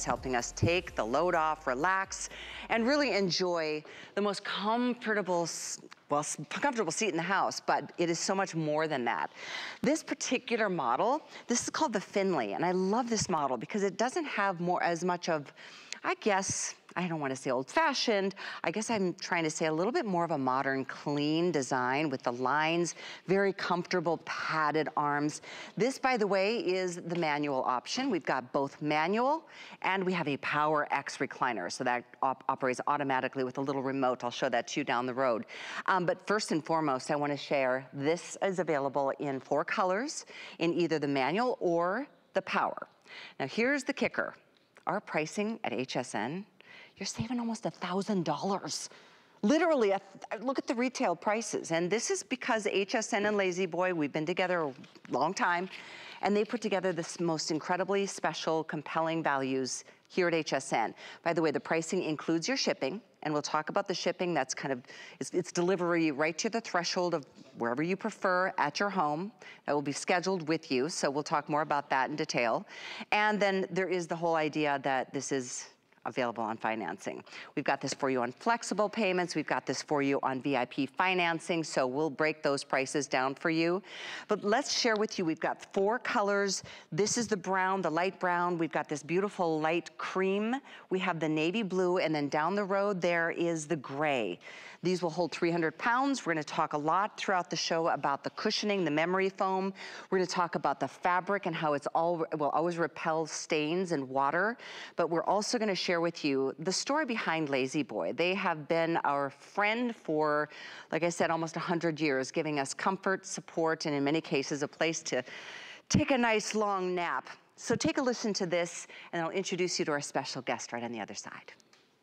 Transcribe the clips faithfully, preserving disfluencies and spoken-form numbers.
is helping us take the load off, relax, and really enjoy the most comfortable, well, comfortable seat in the house, but it is so much more than that. This particular model, this is called the Finley, and I love this model because it doesn't have more as much of, I guess, I don't want to say old-fashioned. I guess I'm trying to say a little bit more of a modern, clean design with the lines, very comfortable padded arms. This, by the way, is the manual option. We've got both manual and we have a Power X recliner. So that op operates automatically with a little remote. I'll show that to you down the road. Um, but first and foremost, I want to share, this is available in four colors in either the manual or the Power. Now here's the kicker. Our pricing at H S N, you're saving almost a thousand dollars. Literally, a th look at the retail prices. And this is because H S N and LaZBoy, we've been together a long time, and they put together this most incredibly special, compelling values here at H S N. By the way, the pricing includes your shipping, and we'll talk about the shipping. That's kind of, it's, it's delivery right to the threshold of wherever you prefer at your home. That will be scheduled with you, so we'll talk more about that in detail. And then there is the whole idea that this is available on financing. We've got this for you on flexible payments. We've got this for you on V I P financing, so we'll break those prices down for you. But let's share with you, we've got four colors. This is the brown, the light brown. We've got this beautiful light cream. We have the navy blue, and then down the road there is the gray. These will hold three hundred pounds. We're gonna talk a lot throughout the show about the cushioning, the memory foam. We're gonna talk about the fabric and how it's all, will always repel stains and water. But we're also gonna share with you the story behind LaZBoy. They have been our friend for, like I said, almost one hundred years, giving us comfort, support, and in many cases, a place to take a nice long nap. So take a listen to this, and I'll introduce you to our special guest right on the other side.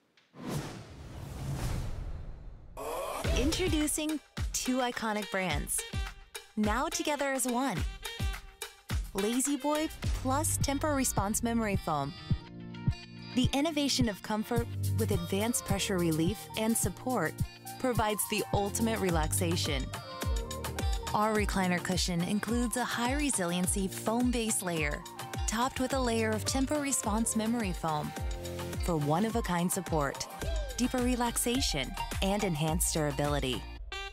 Introducing two iconic brands, now together as one. LaZBoy plus TEMPURResponse memory foam. The innovation of comfort with advanced pressure relief and support provides the ultimate relaxation. Our recliner cushion includes a high resiliency foam base layer, topped with a layer of TEMPURResponse memory foam for one-of-a-kind support, deeper relaxation, and enhanced durability.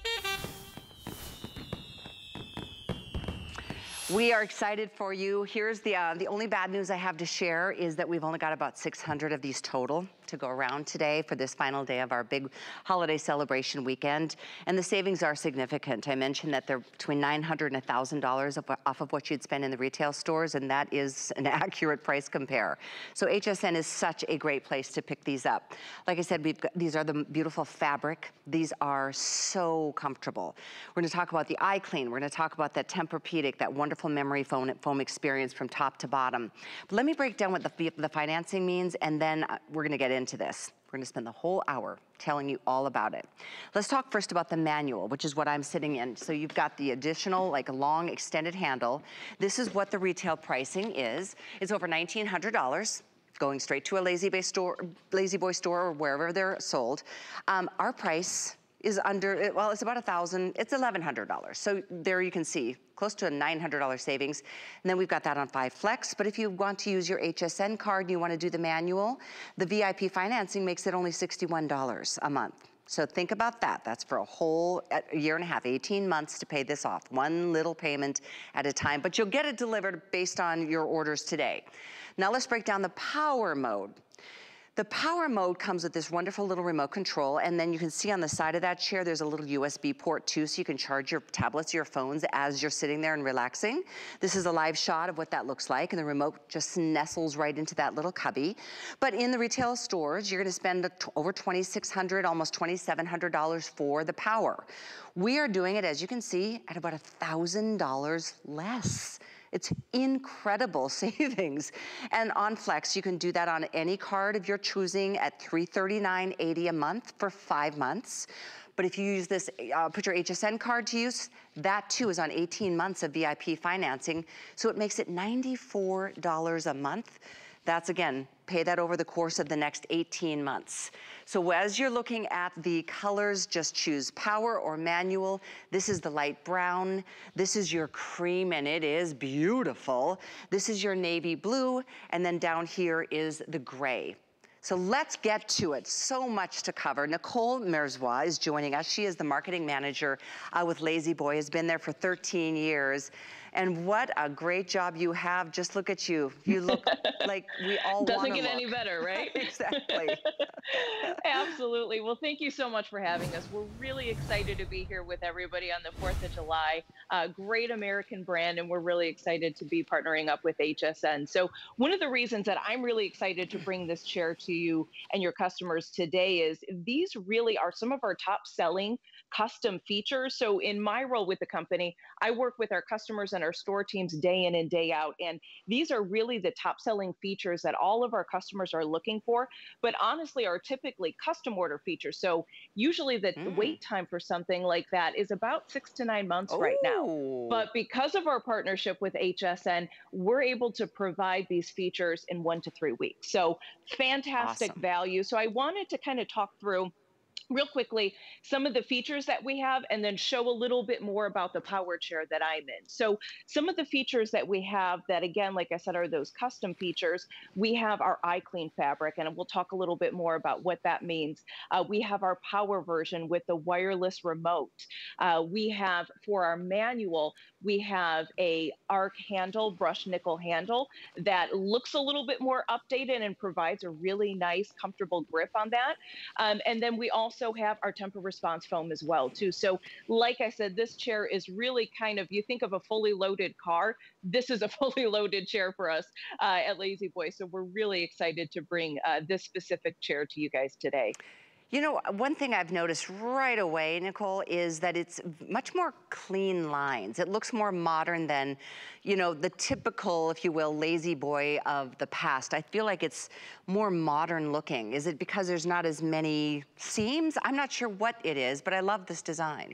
We are excited for you. Here's the, uh, the only bad news I have to share is that we've only got about six hundred of these total to go around today for this final day of our big holiday celebration weekend. And the savings are significant. I mentioned that they're between nine hundred dollars and one thousand dollars off of what you'd spend in the retail stores, and that is an accurate price compare. So H S N is such a great place to pick these up. Like I said, we've got, these are the beautiful fabric. These are so comfortable. We're gonna talk about the IClean. We're gonna talk about that Tempur-Pedic, that wonderful memory foam, foam experience from top to bottom. But let me break down what the, the financing means, and then we're gonna get into this. We're gonna spend the whole hour telling you all about it. Let's talk first about the manual, which is what I'm sitting in. So you've got the additional, like a long extended handle. This is what the retail pricing is. It's over nineteen hundred dollars. Going straight to a LaZBoy store, LaZBoy store or wherever they're sold. Um, our price is under, well, it's about a thousand, it's eleven hundred dollars. So there you can see, close to a nine hundred dollar savings. And then we've got that on five flex, but if you want to use your H S N card and you want to do the manual, the V I P financing makes it only sixty-one dollars a month. So think about that. That's for a whole a year and a half, eighteen months to pay this off. One little payment at a time, but you'll get it delivered based on your orders today. Now let's break down the power mode. The power mode comes with this wonderful little remote control, and then you can see on the side of that chair, there's a little U S B port too, so you can charge your tablets, your phones as you're sitting there and relaxing. This is a live shot of what that looks like, and the remote just nestles right into that little cubby. But in the retail stores, you're gonna spend over twenty-six hundred dollars, almost twenty-seven hundred dollars for the power. We are doing it, as you can see, at about one thousand dollars less. It's incredible savings. And on Flex, you can do that on any card of your choosing at three hundred thirty-nine eighty a month for five months. But if you use this, uh, put your H S N card to use, that too is on eighteen months of V I P financing. So it makes it ninety-four dollars a month. That's again, pay that over the course of the next eighteen months. So as you're looking at the colors, just choose power or manual. This is the light brown. This is your cream, and it is beautiful. This is your navy blue, and then down here is the gray. So let's get to it. So much to cover. Nicole Merzois is joining us. She is the marketing manager uh, with LaZBoy, has been there for thirteen years. And what a great job you have. Just look at you. You look like we all want to Doesn't get look. any better, right? Exactly. Absolutely. Well, thank you so much for having us. We're really excited to be here with everybody on the fourth of July. Uh, great American brand, and we're really excited to be partnering up with H S N. So one of the reasons that I'm really excited to bring this chair to you and your customers today is these really are some of our top selling custom features. So in my role with the company, I work with our customers and our store teams day in and day out. And these are really the top selling features that all of our customers are looking for, but honestly are typically custom order features. So usually the Mm. wait time for something like that is about six to nine months Oh. right now. But because of our partnership with H S N, we're able to provide these features in one to three weeks. So fantastic Awesome. value. So I wanted to kind of talk through real quickly some of the features that we have and then show a little bit more about the power chair that I'm in. So some of the features that we have that, again, like I said, are those custom features. We have our IClean fabric, and we'll talk a little bit more about what that means. Uh, we have our power version with the wireless remote. Uh, we have, for our manual, we have a arc handle, brush nickel handle that looks a little bit more updated and provides a really nice, comfortable grip on that. Um, and then we also also have our TEMPURResponse foam as well too. So like I said, this chair is really kind of, you think of a fully loaded car, this is a fully loaded chair for us uh, at LaZBoy. So we're really excited to bring uh, this specific chair to you guys today. You know, one thing I've noticed right away, Nicole, is that it's much more clean lines. It looks more modern than, you know, the typical, if you will, LaZBoy of the past. I feel like it's more modern looking. Is it because there's not as many seams? I'm not sure what it is, but I love this design.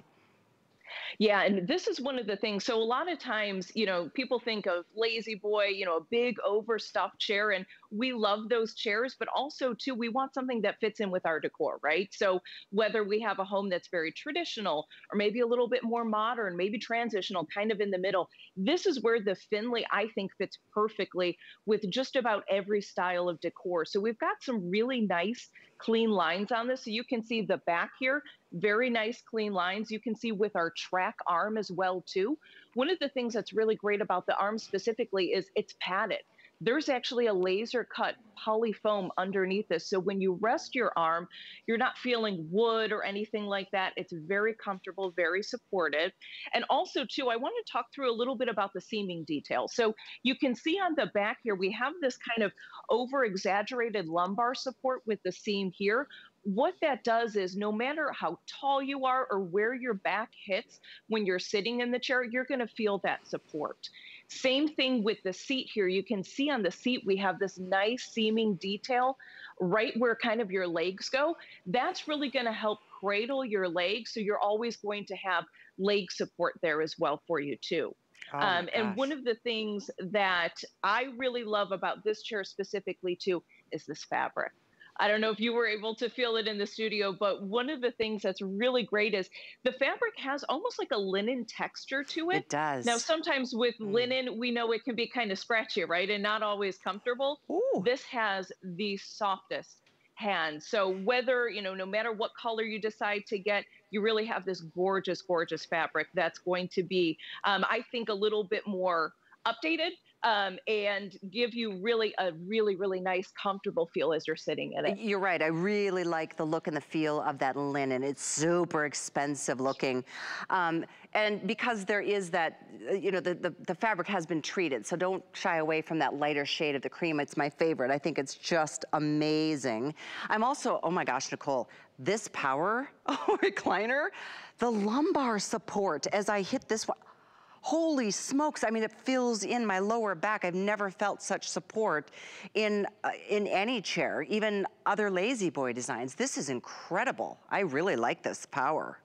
Yeah, and this is one of the things. So a lot of times, you know, people think of LaZBoy, you know, a big overstuffed chair, and we love those chairs, but also too, we want something that fits in with our decor, right? So whether we have a home that's very traditional or maybe a little bit more modern, maybe transitional, kind of in the middle, this is where the Finley, I think, fits perfectly with just about every style of decor. So we've got some really nice, clean lines on this. So you can see the back here, very nice clean lines. You can see with our track arm as well too. One of the things that's really great about the arm specifically is it's padded. There's actually a laser cut poly foam underneath this. So when you rest your arm, you're not feeling wood or anything like that. It's very comfortable, very supportive. And also too, I want to talk through a little bit about the seaming detail. So you can see on the back here, we have this kind of over exaggerated lumbar support with the seam here. What that does is no matter how tall you are or where your back hits when you're sitting in the chair, you're going to feel that support. Same thing with the seat here. You can see on the seat, we have this nice seaming detail right where kind of your legs go. That's really going to help cradle your legs. So you're always going to have leg support there as well for you too. Oh um, and one of the things that I really love about this chair specifically too is this fabric. I don't know if you were able to feel it in the studio, but one of the things that's really great is the fabric has almost like a linen texture to it. It does. Now, sometimes with Mm. linen, we know it can be kind of scratchy, right? And not always comfortable. Ooh. This has the softest hands. So whether, you know, no matter what color you decide to get, you really have this gorgeous, gorgeous fabric that's going to be, um, I think, a little bit more updated um, and give you really a really, really nice, comfortable feel as you're sitting in it. You're right. I really like the look and the feel of that linen. It's super expensive looking. Um, and because there is that, you know, the, the, the fabric has been treated, so don't shy away from that lighter shade of the cream. It's my favorite. I think it's just amazing. I'm also, oh my gosh, Nicole, this power recliner, the lumbar support as I hit this one, holy smokes, I mean, it fills in my lower back. I've never felt such support in, uh, in any chair, even other LaZBoy designs. This is incredible. I really like this power.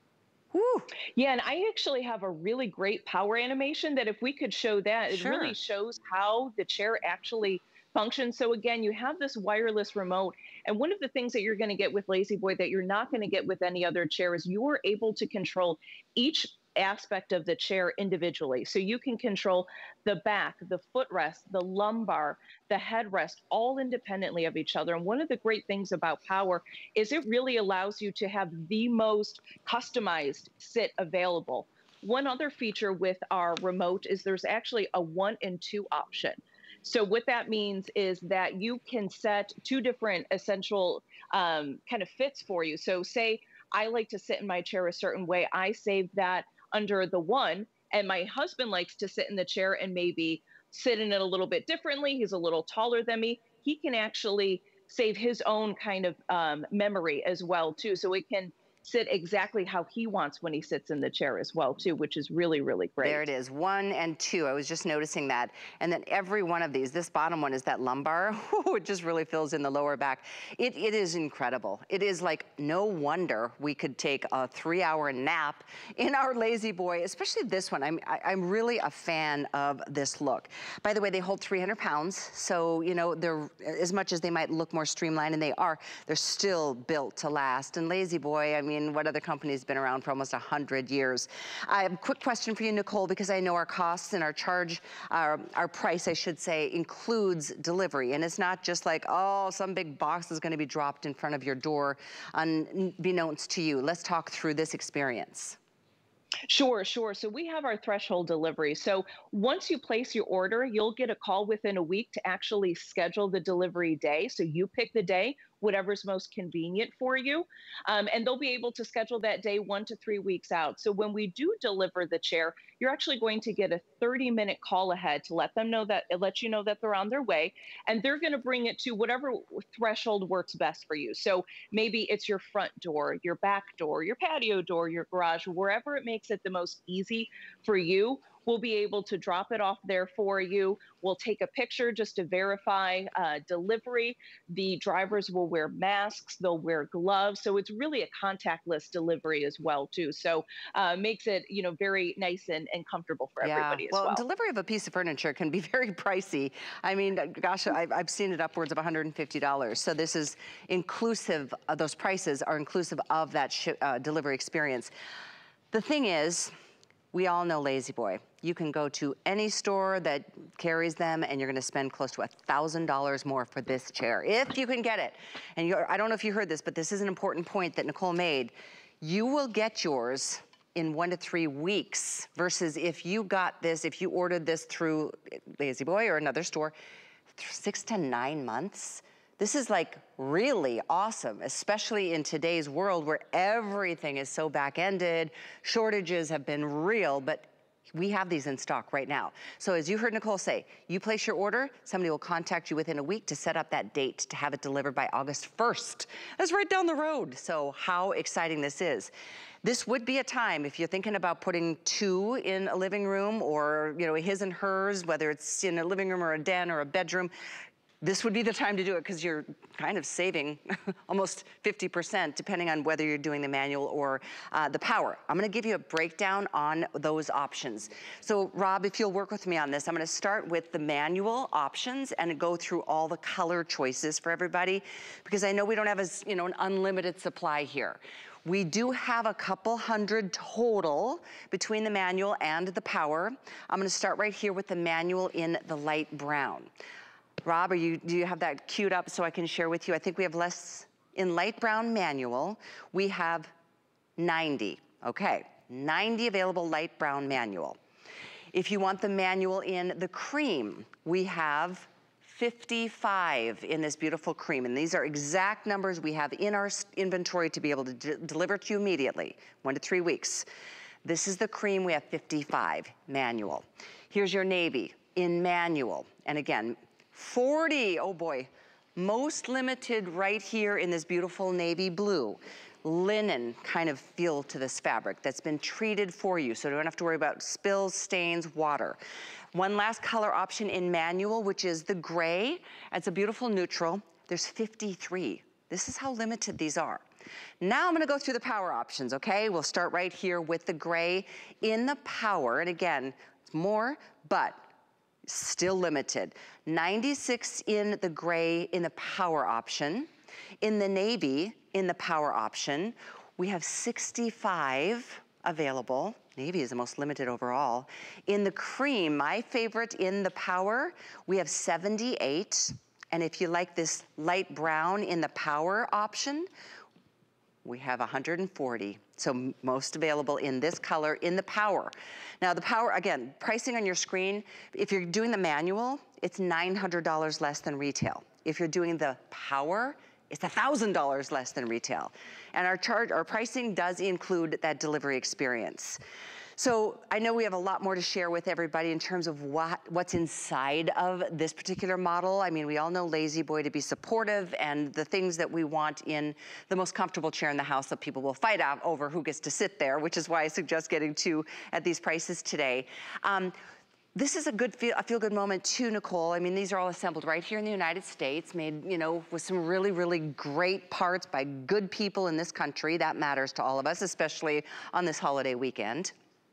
Woo. Yeah, and I actually have a really great power animation that if we could show that, it Sure. really shows how the chair actually function. So again, you have this wireless remote. And one of the things that you're going to get with LaZBoy that you're not going to get with any other chair is you're able to control each aspect of the chair individually. So you can control the back, the footrest, the lumbar, the headrest, all independently of each other. And one of the great things about Power is it really allows you to have the most customized sit available. One other feature with our remote is there's actually a one and two option. So what that means is that you can set two different essential um, kind of fits for you. So say I like to sit in my chair a certain way, I save that under the one, and my husband likes to sit in the chair and maybe sit in it a little bit differently. He's a little taller than me. He can actually save his own kind of um, memory as well too. So it can sit exactly how he wants when he sits in the chair as well too, which is really, really great. There it is, one and two. I was just noticing that. And then every one of these, this bottom one is that lumbar. Ooh, it just really fills in the lower back. It, it is incredible. It is like, no wonder we could take a three hour nap in our LaZBoy, especially this one. I'm, I, I'm really a fan of this look. By the way, they hold three hundred pounds. So, you know, they're, as much as they might look more streamlined, and they are, they're still built to last. And LaZBoy, I mean, what other company's been around for almost a hundred years? I have a quick question for you, Nicole, because I know our costs and our charge, our, our price, I should say, includes delivery. And it's not just like, oh, some big box is gonna be dropped in front of your door unbeknownst to you. Let's talk through this experience. Sure, sure. So we have our threshold delivery. So once you place your order, you'll get a call within a week to actually schedule the delivery day. So you pick the day, whatever's most convenient for you. Um, and they'll be able to schedule that day one to three weeks out. So when we do deliver the chair, you're actually going to get a thirty minute call ahead to let them know that, let you know that they're on their way. And they're going to bring it to whatever threshold works best for you. So maybe it's your front door, your back door, your patio door, your garage, wherever it makes it the most easy for you. We'll be able to drop it off there for you. We'll take a picture just to verify uh, delivery. The drivers will wear masks, they'll wear gloves. So it's really a contactless delivery as well too. So uh, makes it, you know, very nice and, and comfortable for yeah. everybody as well. well. Delivery of a piece of furniture can be very pricey. I mean, gosh, I've, I've seen it upwards of one hundred fifty dollars. So this is inclusive, uh, those prices are inclusive of that sh uh, delivery experience. The thing is, we all know LaZBoy. You can go to any store that carries them and you're gonna spend close to one thousand dollars more for this chair, if you can get it. And you're, I don't know if you heard this, but this is an important point that Nicole made. You will get yours in one to three weeks versus if you got this, if you ordered this through LaZBoy or another store, six to nine months. This is like really awesome, especially in today's world where everything is so back-ended. Shortages have been real, but we have these in stock right now. So as you heard Nicole say, you place your order, somebody will contact you within a week to set up that date to have it delivered by August first. That's right down the road. So how exciting this is. This would be a time, if you're thinking about putting two in a living room or, you know, his and hers, whether it's in a living room or a den or a bedroom, this would be the time to do it because you're kind of saving almost fifty percent depending on whether you're doing the manual or uh, the power. I'm gonna give you a breakdown on those options. So Rob, if you'll work with me on this, I'm gonna start with the manual options and go through all the color choices for everybody because I know we don't have a, you know, an unlimited supply here. We do have a couple hundred total between the manual and the power. I'm gonna start right here with the manual in the light brown. Rob, are you, do you have that queued up so I can share with you? I think we have less in light brown manual. We have ninety, okay. ninety available light brown manual. If you want the manual in the cream, we have fifty-five in this beautiful cream. And these are exact numbers we have in our inventory to be able to de deliver to you immediately, one to three weeks. This is the cream, we have fifty-five manual. Here's your navy in manual. And again, forty, oh boy, most limited right here in this beautiful navy blue. Linen kind of feel to this fabric that's been treated for you, so you don't have to worry about spills, stains, water. One last color option in manual, which is the gray. It's a beautiful neutral. There's fifty-three. This is how limited these are. Now I'm gonna go through the power options, okay? We'll start right here with the gray in the power, and again, it's more, but still limited. ninety-six in the gray in the power option. In the navy, in the power option, we have sixty-five available. Navy is the most limited overall. In the cream, my favorite in the power, we have seventy-eight. And if you like this light brown in the power option, we have one hundred forty. So most available in this color in the power. Now the power, again, pricing on your screen, if you're doing the manual, it's nine hundred dollars less than retail. If you're doing the power, it's one thousand dollars less than retail. And our charge, our pricing does include that delivery experience. So I know we have a lot more to share with everybody in terms of what, what's inside of this particular model. I mean, we all know LaZBoy to be supportive and the things that we want in the most comfortable chair in the house that people will fight out over who gets to sit there, which is why I suggest getting two at these prices today. Um, This is a good feel, a feel-good moment too, Nicole. I mean, these are all assembled right here in the United States, made, you know, with some really, really great parts by good people in this country. That matters to all of us, especially on this holiday weekend.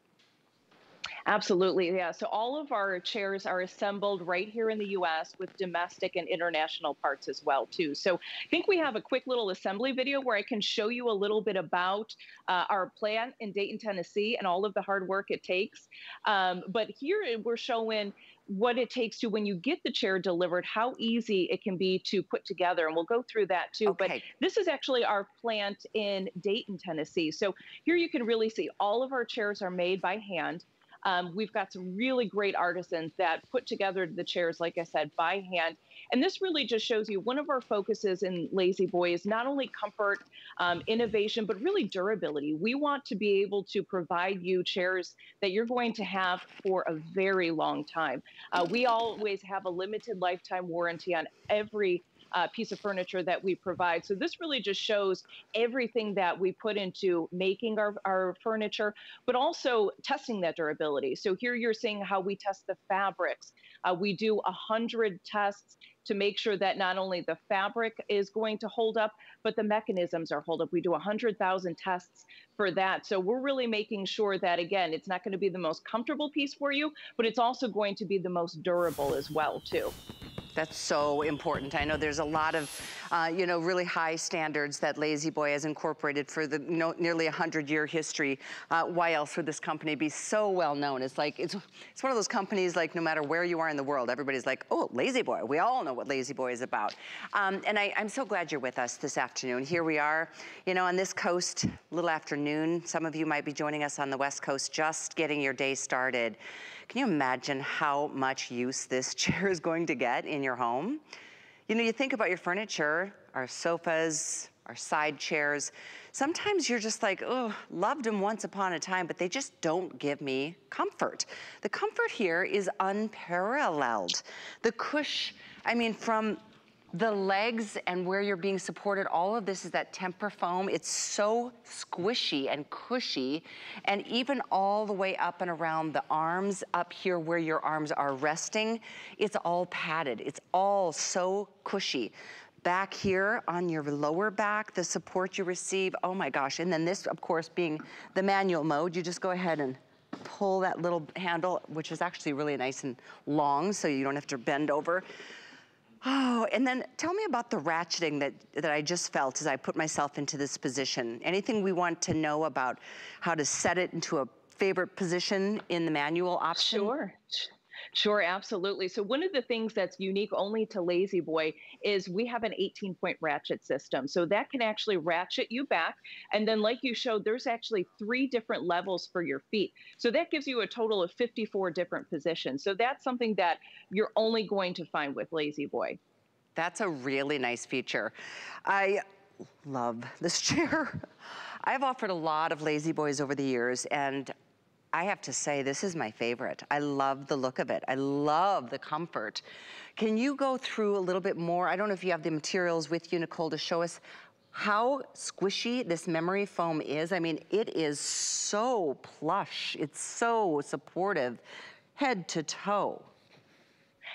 Absolutely, yeah. So all of our chairs are assembled right here in the U S with domestic and international parts as well, too. So I think we have a quick little assembly video where I can show you a little bit about uh, our plant in Dayton, Tennessee, and all of the hard work it takes. Um, but here we're showing what it takes to, when you get the chair delivered, how easy it can be to put together. And we'll go through that too. Okay. But this is actually our plant in Dayton, Tennessee. So here you can really see all of our chairs are made by hand. Um, we've got some really great artisans that put together the chairs, like I said, by hand. And this really just shows you one of our focuses in LaZBoy is not only comfort, um, innovation, but really durability. We want to be able to provide you chairs that you're going to have for a very long time. Uh, we always have a limited lifetime warranty on every Uh, piece of furniture that we provide. So this really just shows everything that we put into making our, our furniture, but also testing that durability. So here you're seeing how we test the fabrics. Uh, we do a hundred tests to make sure that not only the fabric is going to hold up, but the mechanisms are hold up. We do one hundred thousand tests for that. So we're really making sure that, again, it's not going to be the most comfortable piece for you, but it's also going to be the most durable as well, too. That's so important. I know there's a lot of, uh, you know, really high standards that LaZBoy has incorporated for the you know, nearly a hundred year history. Uh, why else would this company be so well known? It's like, it's, it's one of those companies, like no matter where you are in the world, everybody's like, oh, LaZBoy. We all know what LaZBoy is about. Um, and I, I'm so glad you're with us this afternoon. Here we are, you know, on this coast, a little afternoon. Some of you might be joining us on the West Coast, just getting your day started. Can you imagine how much use this chair is going to get in your home? You know, you think about your furniture, our sofas, our side chairs. Sometimes you're just like, oh, loved them once upon a time, but they just don't give me comfort. The comfort here is unparalleled. The cush, I mean, from the legs and where you're being supported, all of this is that Tempur foam. It's so squishy and cushy, and even all the way up and around the arms, up here where your arms are resting, it's all padded. It's all so cushy. Back here on your lower back, the support you receive, oh my gosh. And then this, of course, being the manual mode, you just go ahead and pull that little handle, which is actually really nice and long, so you don't have to bend over. Oh, and then tell me about the ratcheting that, that I just felt as I put myself into this position. Anything we want to know about how to set it into a favorite position in the manual option? Sure. Sure, absolutely. So one of the things that's unique only to LaZBoy is we have an eighteen point ratchet system. So that can actually ratchet you back. And then like you showed, there's actually three different levels for your feet. So that gives you a total of fifty-four different positions. So that's something that you're only going to find with LaZBoy. That's a really nice feature. I love this chair. I've offered a lot of LaZBoys over the years, and I have to say, this is my favorite. I love the look of it. I love the comfort. Can you go through a little bit more? I don't know if you have the materials with you, Nicole, to show us how squishy this memory foam is. I mean, it is so plush. It's so supportive, head to toe.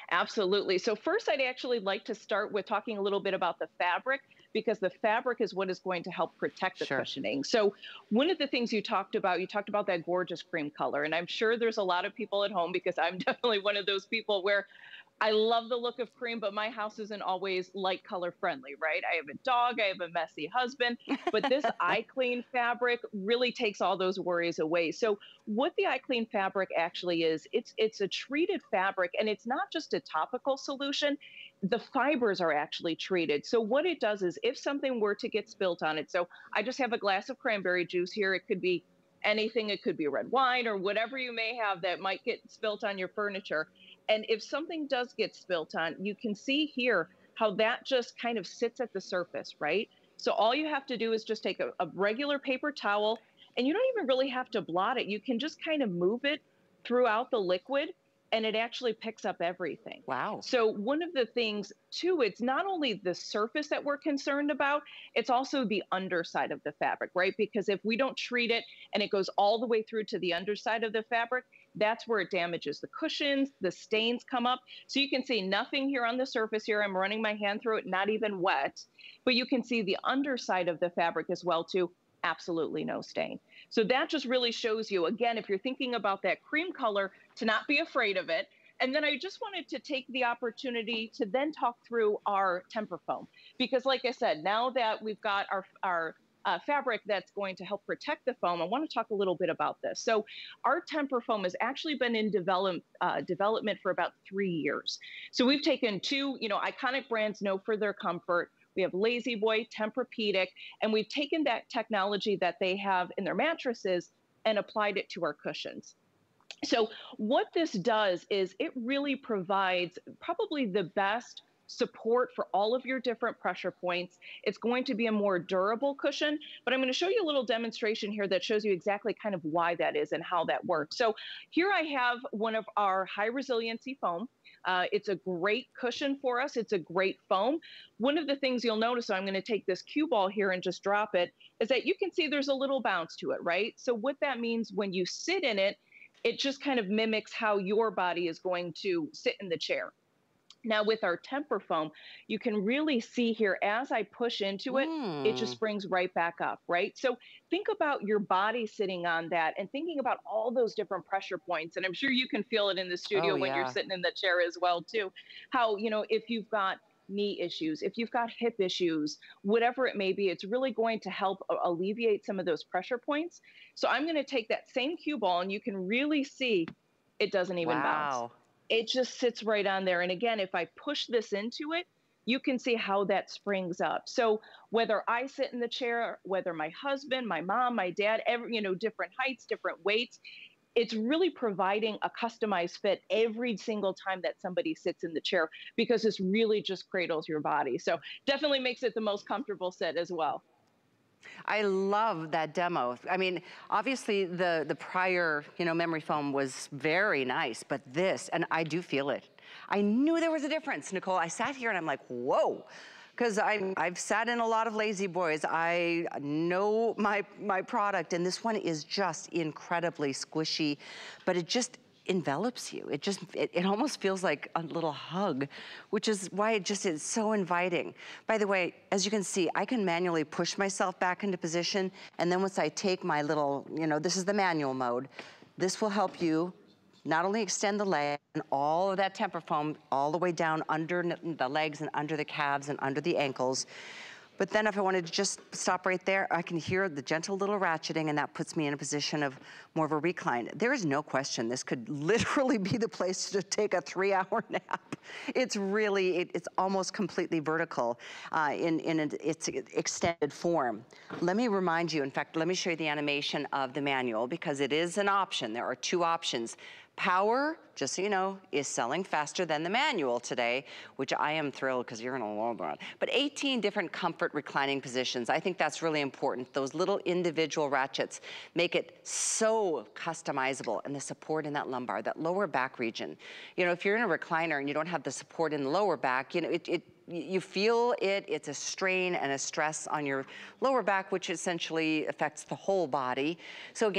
Absolutely. So first, I'd actually like to start with talking a little bit about the fabric, because the fabric is what is going to help protect the Sure. cushioning. So one of the things you talked about, you talked about that gorgeous cream color. And I'm sure there's a lot of people at home, because I'm definitely one of those people where I love the look of cream, but my house isn't always light color friendly, right? I have a dog, I have a messy husband, but this IClean fabric really takes all those worries away. So what the IClean fabric actually is, it's it's a treated fabric, and it's not just a topical solution. The fibers are actually treated. So what it does is, if something were to get spilt on it, so I just have a glass of cranberry juice here, it could be anything, it could be red wine or whatever you may have that might get spilt on your furniture. And if something does get spilt on, you can see here how that just kind of sits at the surface, right? So all you have to do is just take a, a regular paper towel, and you don't even really have to blot it. You can just kind of move it throughout the liquid, and it actually picks up everything. Wow. So one of the things too, it's not only the surface that we're concerned about, it's also the underside of the fabric, right? Because if we don't treat it and it goes all the way through to the underside of the fabric, that's where it damages the cushions, the stains come up. So you can see nothing here on the surface here. I'm running my hand through it, not even wet, but you can see the underside of the fabric as well too. Absolutely no stain. So that just really shows you, again, if you're thinking about that cream color, to not be afraid of it. And then I just wanted to take the opportunity to then talk through our Tempur foam, because like I said, now that we've got our, our uh, fabric that's going to help protect the foam, I want to talk a little bit about this. So our Tempur foam has actually been in develop, uh, development for about three years. So we've taken two, you know, iconic brands known for their comfort. We have LaZBoy, Tempur-Pedic, and we've taken that technology that they have in their mattresses and applied it to our cushions. So what this does is it really provides probably the best support for all of your different pressure points. It's going to be a more durable cushion, but I'm going to show you a little demonstration here that shows you exactly kind of why that is and how that works. So here I have one of our high resiliency foam. Uh, it's a great cushion for us. It's a great foam. One of the things you'll notice, so I'm going to take this cue ball here and just drop it, is that you can see there's a little bounce to it, right? So what that means when you sit in it, it just kind of mimics how your body is going to sit in the chair. Now with our Tempur foam, you can really see here as I push into it, mm. it just springs right back up, right? So think about your body sitting on that and thinking about all those different pressure points. And I'm sure you can feel it in the studio oh, when yeah. you're sitting in the chair as well too. How, you know, if you've got knee issues, if you've got hip issues, whatever it may be, it's really going to help alleviate some of those pressure points. So I'm going to take that same cue ball, and you can really see it doesn't even wow. bounce. It just sits right on there. And again, if I push this into it, you can see how that springs up. So whether I sit in the chair, whether my husband, my mom, my dad, every, you know, different heights, different weights, it's really providing a customized fit every single time that somebody sits in the chair, because this really just cradles your body. So definitely makes it the most comfortable sit as well. I love that demo. I mean, obviously the, the prior, you know, memory foam was very nice, but this, and I do feel it. I knew there was a difference, Nicole. I sat here and I'm like, whoa. Because I've sat in a lot of LaZBoys. I know my, my product, and this one is just incredibly squishy, but it just envelops you. It just, it, it almost feels like a little hug, which is why it just is so inviting. By the way, as you can see, I can manually push myself back into position, and then once I take my little, you know, this is the manual mode, this will help you not only extend the leg and all of that Tempur foam all the way down under the legs and under the calves and under the ankles. But then if I wanted to just stop right there, I can hear the gentle little ratcheting, and that puts me in a position of more of a recline. There is no question this could literally be the place to take a three hour nap. It's really, it, it's almost completely vertical uh, in, in its extended form. Let me remind you, in fact, let me show you the animation of the manual, because it is an option. There are two options. Power, just so you know, is selling faster than the manual today, which I am thrilled because you're gonna love that. But eighteen different comfort reclining positions. I think that's really important. Those little individual ratchets make it so customizable, and the support in that lumbar, that lower back region. You know, if you're in a recliner and you don't have the support in the lower back, you know, it, it you feel it, it's a strain and a stress on your lower back, which essentially affects the whole body. So again,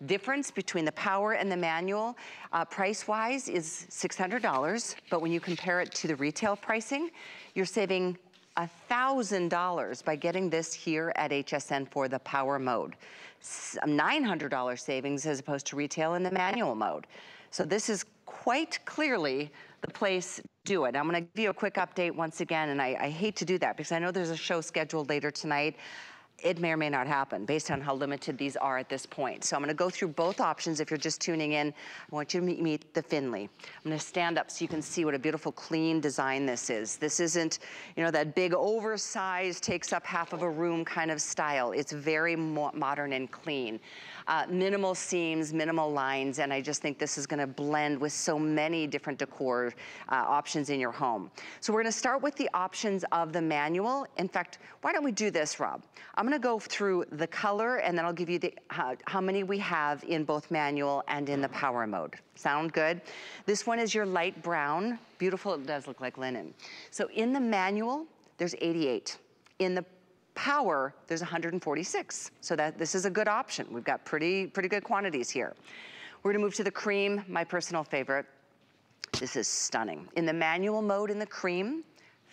Difference between the power and the manual, uh, price-wise, is six hundred dollars, but when you compare it to the retail pricing, you're saving one thousand dollars by getting this here at H S N for the power mode. nine hundred dollar savings as opposed to retail in the manual mode. So this is quite clearly the place to do it. I'm gonna give you a quick update once again, and I, I hate to do that because I know there's a show scheduled later tonight. It may or may not happen based on how limited these are at this point. So I'm gonna go through both options. If you're just tuning in, I want you to meet, meet the Finley. I'm gonna stand up so you can see what a beautiful clean design this is. This isn't, you know, that big oversized, takes up half of a room kind of style. It's very mo modern and clean. Uh, minimal seams, minimal lines, and I just think this is gonna blend with so many different decor uh, options in your home. So we're gonna start with the options of the manual. In fact, why don't we do this, Rob? I'm gonna go through the color and then I'll give you the, how, how many we have in both manual and in the power mode. Sound good? This one is your light brown. Beautiful, it does look like linen. So in the manual, there's eighty-eight. In the power, there's one hundred forty-six. So that this is a good option. We've got pretty, pretty good quantities here. We're gonna move to the cream, my personal favorite. This is stunning. In the manual mode in the cream,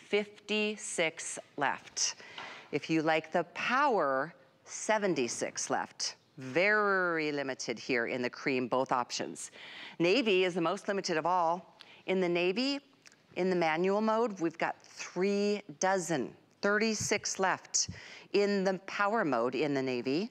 fifty-six left. If you like the power, seventy-six left. Very limited here in the cream, both options. Navy is the most limited of all. In the navy, in the manual mode, we've got three dozen. thirty-six left. In the power mode in the navy,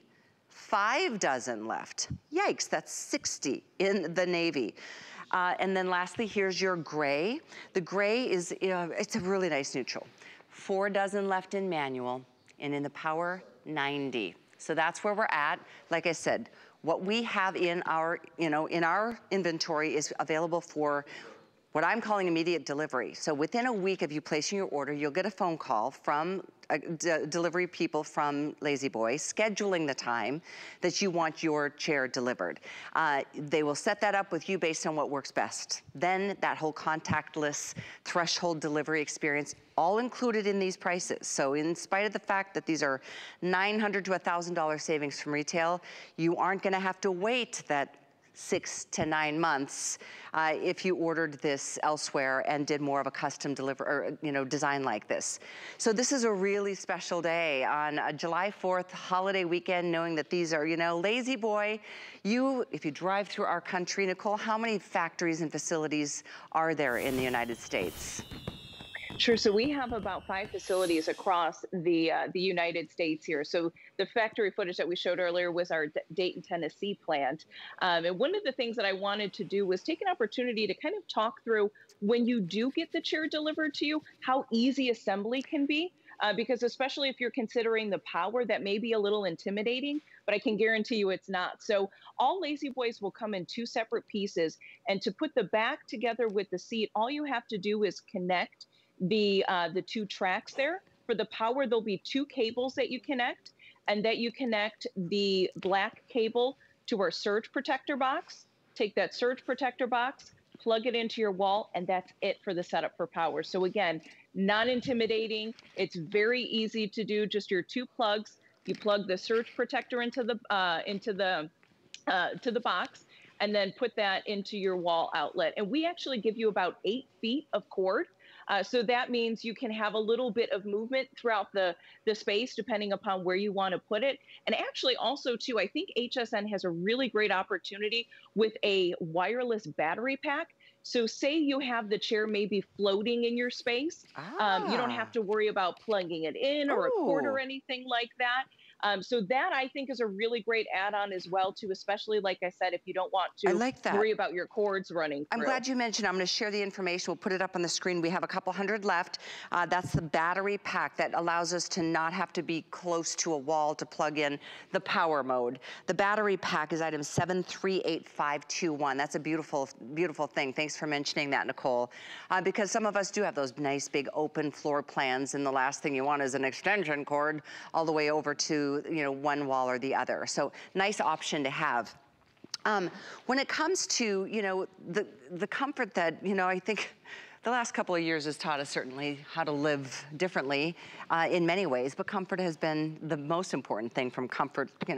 five dozen left. Yikes, that's sixty in the navy. Uh, and then lastly, here's your gray. The gray is, you know, it's a really nice neutral. Four dozen left in manual, and in the power, ninety. So that's where we're at. Like I said, what we have in our, you know, in our inventory is available for what I'm calling immediate delivery. So within a week of you placing your order, you'll get a phone call from uh, delivery people from LaZBoy scheduling the time that you want your chair delivered. Uh, they will set that up with you based on what works best. Then that whole contactless threshold delivery experience, all included in these prices. So in spite of the fact that these are nine hundred to one thousand dollar savings from retail, you aren't gonna have to wait that six to nine months uh, if you ordered this elsewhere and did more of a custom deliver, or, you know, design like this. So this is a really special day on uh, July fourth, holiday weekend, knowing that these are, you know, LaZBoy. You, if you drive through our country, Nicole, how many factories and facilities are there in the United States? Sure. So we have about five facilities across the uh, the United States here. So the factory footage that we showed earlier was our D Dayton, Tennessee plant. Um, and one of the things that I wanted to do was take an opportunity to kind of talk through when you do get the chair delivered to you, how easy assembly can be. Uh, because especially if you're considering the power, that may be a little intimidating, but I can guarantee you it's not. So all LaZBoys will come in two separate pieces. And to put the back together with the seat, all you have to do is connect the uh, the two tracks there. For the power, there'll be two cables that you connect, and that you connect the black cable to our surge protector box. Take that surge protector box, plug it into your wall, and that's it for the setup for power. So again, not intimidating. It's very easy to do. Just your two plugs. You plug the surge protector into the uh, into the uh, to the box, and then put that into your wall outlet. And we actually give you about eight feet of cord. Uh, so that means you can have a little bit of movement throughout the, the space depending upon where you want to put it. And actually also too, I think H S N has a really great opportunity with a wireless battery pack. So say you have the chair maybe floating in your space. Ah. Um, you don't have to worry about plugging it in or Ooh. a cord or anything like that. Um, so that I think is a really great add-on as well too, especially like I said, if you don't want to I like that. worry about your cords running through. I'm glad you mentioned. I'm going to share the information. We'll put it up on the screen. We have a couple hundred left. Uh, that's the battery pack that allows us to not have to be close to a wall to plug in the power mode. The battery pack is item seven three eight five two one. That's a beautiful, beautiful thing. Thanks for mentioning that, Nicole. Uh, because some of us do have those nice big open floor plans, and the last thing you want is an extension cord all the way over to you know, one wall or the other. So nice option to have. Um, when it comes to, you know, the, the comfort that, you know, I think the last couple of years has taught us certainly how to live differently uh, in many ways, but comfort has been the most important thing from comfort, you know,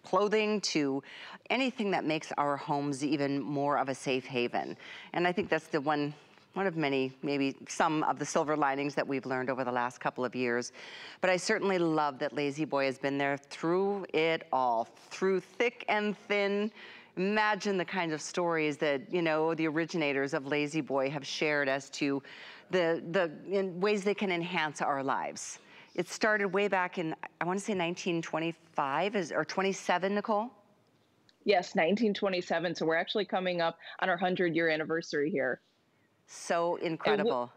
clothing to anything that makes our homes even more of a safe haven. And I think that's the one, one of many, maybe some of the silver linings that we've learned over the last couple of years. But I certainly love that LaZBoy has been there through it all, through thick and thin. Imagine the kinds of stories that, you know, the originators of LaZBoy have shared as to the, the in ways they can enhance our lives. It started way back in, I want to say nineteen twenty-five, is, or twenty-seven, Nicole? Yes, nineteen twenty-seven. So we're actually coming up on our hundred-year anniversary here. So incredible.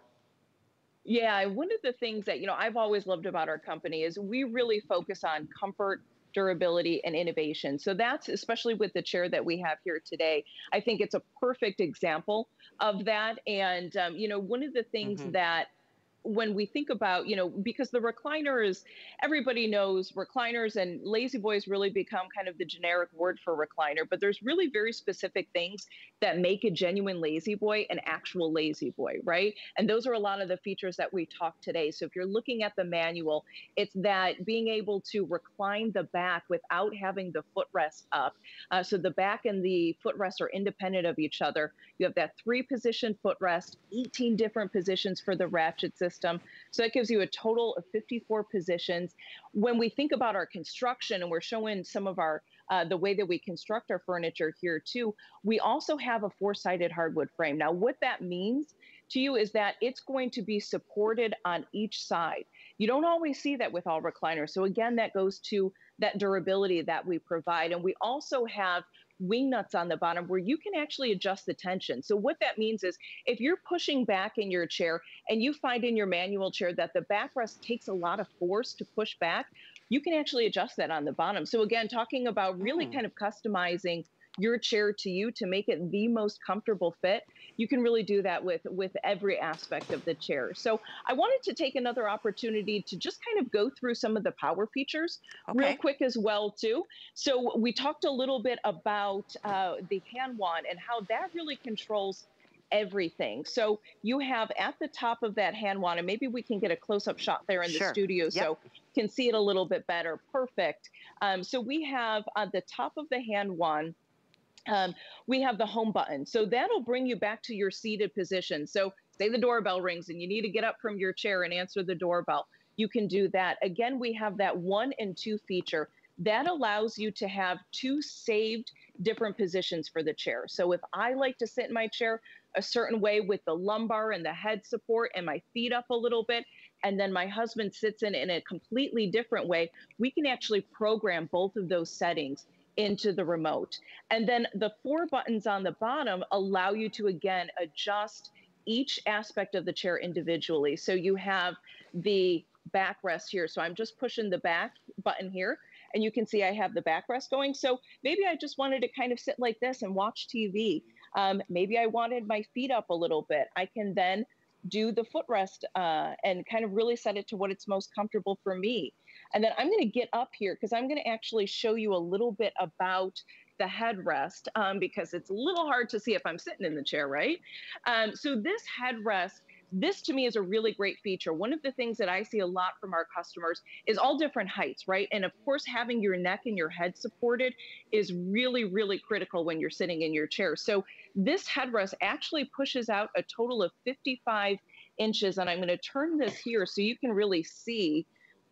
Yeah, one of the things that, you know, I've always loved about our company is we really focus on comfort, durability, and innovation. So that's, especially with the chair that we have here today, I think it's a perfect example of that. And, um, you know, one of the things mm-hmm. that when we think about, you know, because the recliner is, everybody knows recliners, and LaZBoy has really become kind of the generic word for recliner, but there's really very specific things that make a genuine LaZBoy an actual LaZBoy, right? And those are a lot of the features that we talked today. So if you're looking at the manual, it's that being able to recline the back without having the footrest up. Uh, so the back and the footrest are independent of each other. You have that three position footrest, eighteen different positions for the ratchet system. System. So that gives you a total of fifty-four positions. When we think about our construction, and we're showing some of our, uh, the way that we construct our furniture here too, we also have a four-sided hardwood frame. Now, what that means to you is that it's going to be supported on each side. You don't always see that with all recliners. So again, that goes to that durability that we provide. And we also have wing nuts on the bottom where you can actually adjust the tension. So what that means is if you're pushing back in your chair and you find in your manual chair that the backrest takes a lot of force to push back, you can actually adjust that on the bottom. So again, talking about really mm. kind of customizing your chair to you to make it the most comfortable fit, you can really do that with, with every aspect of the chair. So I wanted to take another opportunity to just kind of go through some of the power features okay. real quick as well too. So we talked a little bit about uh, the hand wand and how that really controls everything. So you have at the top of that hand wand, and maybe we can get a close-up shot there in sure. the studio yep. so you can see it a little bit better. Perfect. Um, so we have at the top of the hand wand, Um, we have the home button. So that'll bring you back to your seated position. So say the doorbell rings and you need to get up from your chair and answer the doorbell. You can do that. Again, we have that one and two feature. That allows you to have two saved different positions for the chair. So if I like to sit in my chair a certain way with the lumbar and the head support and my feet up a little bit, and then my husband sits in in a completely different way, we can actually program both of those settings into the remote. And then the four buttons on the bottom allow you to, again, adjust each aspect of the chair individually. So you have the backrest here. So I'm just pushing the back button here, and you can see I have the backrest going. So maybe I just wanted to kind of sit like this and watch T V. Um, maybe I wanted my feet up a little bit. I can then do the footrest uh, and kind of really set it to what it's most comfortable for me. And then I'm going to get up here because I'm going to actually show you a little bit about the headrest um, because it's a little hard to see if I'm sitting in the chair, right? Um, so this headrest, this to me is a really great feature. One of the things that I see a lot from our customers is all different heights, right? And of course, having your neck and your head supported is really, really critical when you're sitting in your chair. So this headrest actually pushes out a total of fifty-five inches. And I'm going to turn this here so you can really see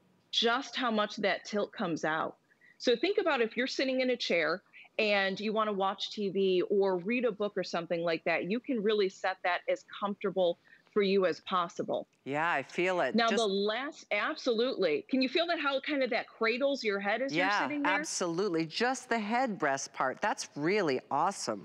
just how much that tilt comes out. So think about if you're sitting in a chair and you want to watch T V or read a book or something like that, you can really set that as comfortable for you as possible. Yeah, I feel it. Now Just... the last, absolutely. Can you feel that, how kind of that cradles your head as yeah, you're sitting there? Yeah, absolutely. Just the headrest part. That's really awesome.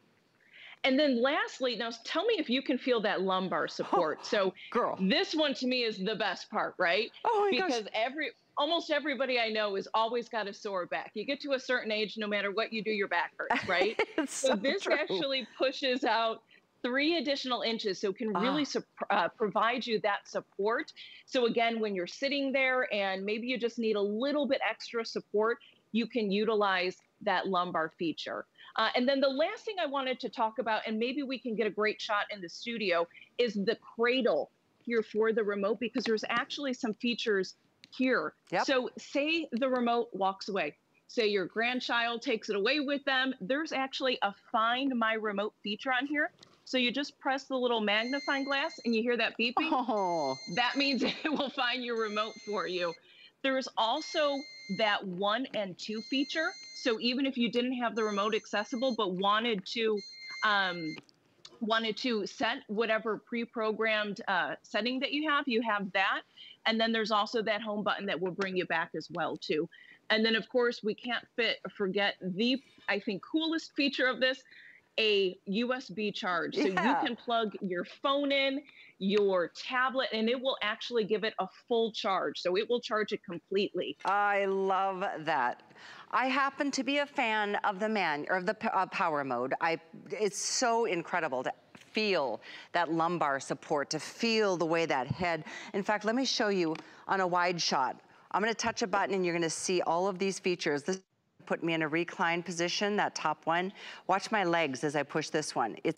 And then lastly, now tell me if you can feel that lumbar support. Oh, so girl. This one to me is the best part, right? Oh my because gosh. every almost everybody I know has always got a sore back. You get to a certain age, no matter what you do, your back hurts, right? so, so this true. actually pushes out three additional inches, so it can really ah. uh, provide you that support. So again, when you're sitting there and maybe you just need a little bit extra support, you can utilize that lumbar feature. Uh, and then the last thing I wanted to talk about, and maybe we can get a great shot in the studio, is the cradle here for the remote, because there's actually some features here. Yep. So say the remote walks away. say your grandchild takes it away with them, there's actually a Find My Remote feature on here. So you just press the little magnifying glass and you hear that beeping. Oh. That means it will find your remote for you. There's also that one and two feature. So even if you didn't have the remote accessible, but wanted to um, wanted to set whatever pre-programmed uh, setting that you have, you have that. And then there's also that home button that will bring you back as well too. And then of course we can't fit, forget the, I think, coolest feature of this, a U S B charge. So Yeah. you can plug your phone in, your tablet, and it will actually give it a full charge. So it will charge it completely. I love that. I happen to be a fan of the man or of the uh, power mode. I, it's so incredible to feel that lumbar support, to feel the way that head. In fact, let me show you on a wide shot. I'm gonna touch a button and you're gonna see all of these features. This put me in a recline position, that top one. Watch my legs as I push this one. It's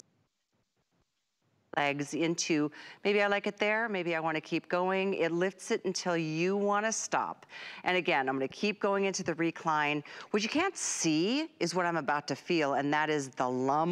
legs into, maybe I like it there, maybe I wanna keep going. It lifts it until you wanna stop. And again, I'm gonna keep going into the recline. What you can't see is what I'm about to feel, and that is the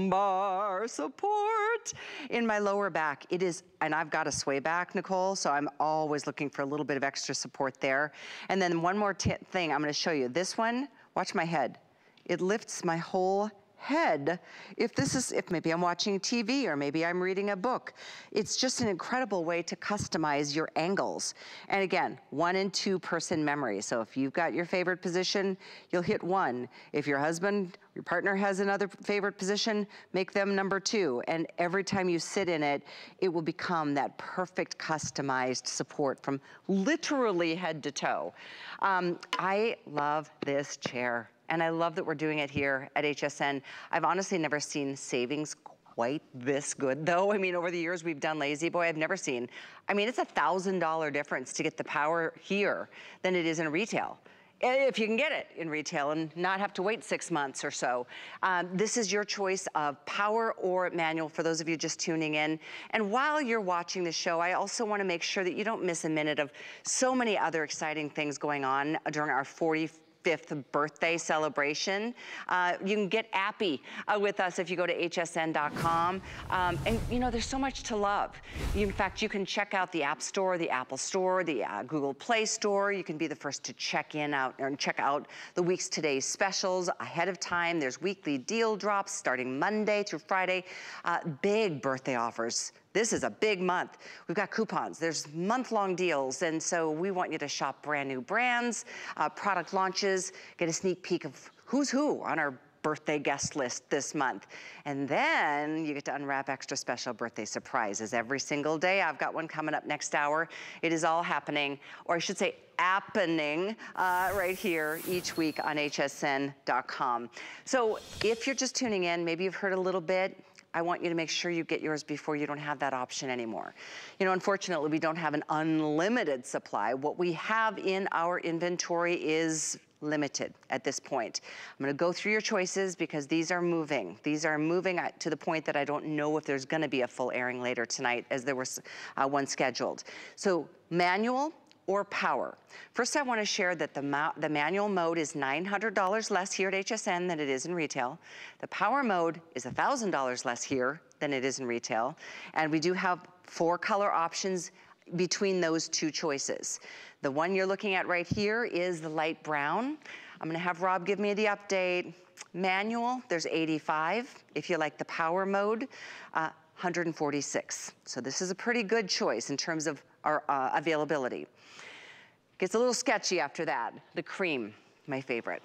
lumbar support in my lower back. It is, and I've got a sway back, Nicole, so I'm always looking for a little bit of extra support there. And then one more thing I'm gonna show you. This one, watch my head. It lifts my whole head. If this is, if maybe I'm watching T V or maybe I'm reading a book, it's just an incredible way to customize your angles. And again, one and two person memory. So if you've got your favorite position, you'll hit one. If your husband, your partner has another favorite position, make them number two. And every time you sit in it, it will become that perfect customized support from literally head to toe. Um, I love this chair. And I love that we're doing it here at H S N. I've honestly never seen savings quite this good though. I mean, over the years we've done LaZBoy, I've never seen, I mean, it's a one thousand dollar difference to get the power here than it is in retail. If you can get it in retail and not have to wait six months or so. Um, this is your choice of power or manual for those of you just tuning in. And while you're watching the show, I also want to make sure that you don't miss a minute of so many other exciting things going on during our forty-fifth birthday celebration. Uh, you can get appy uh, with us if you go to H S N dot com. Um, and you know, there's so much to love. You, in fact, you can check out the App Store, the Apple Store, the uh, Google Play Store. You can be the first to check in out and check out the week's today's specials ahead of time. There's weekly deal drops starting Monday through Friday. Uh, big birthday offers. This is a big month. We've got coupons, there's month-long deals, and so we want you to shop brand new brands, uh, product launches, get a sneak peek of who's who on our birthday guest list this month. And then you get to unwrap extra special birthday surprises every single day. I've got one coming up next hour. It is all happening, or I should say appening, uh, right here each week on H S N dot com. So if you're just tuning in, maybe you've heard a little bit, I want you to make sure you get yours before you don't have that option anymore. You know, unfortunately, we don't have an unlimited supply. What we have in our inventory is limited at this point. I'm gonna go through your choices because these are moving. These are moving to the point that I don't know if there's gonna be a full airing later tonight, as there was uh, one scheduled. So manual or power. First, I want to share that the, ma the manual mode is nine hundred dollars less here at H S N than it is in retail. The power mode is one thousand dollars less here than it is in retail. And we do have four color options between those two choices. The one you're looking at right here is the light brown. I'm gonna have Rob give me the update. Manual, there's eighty-five. If you like the power mode, uh, one hundred forty-six. So this is a pretty good choice in terms of our uh, availability. Gets a little sketchy after that. The cream, my favorite.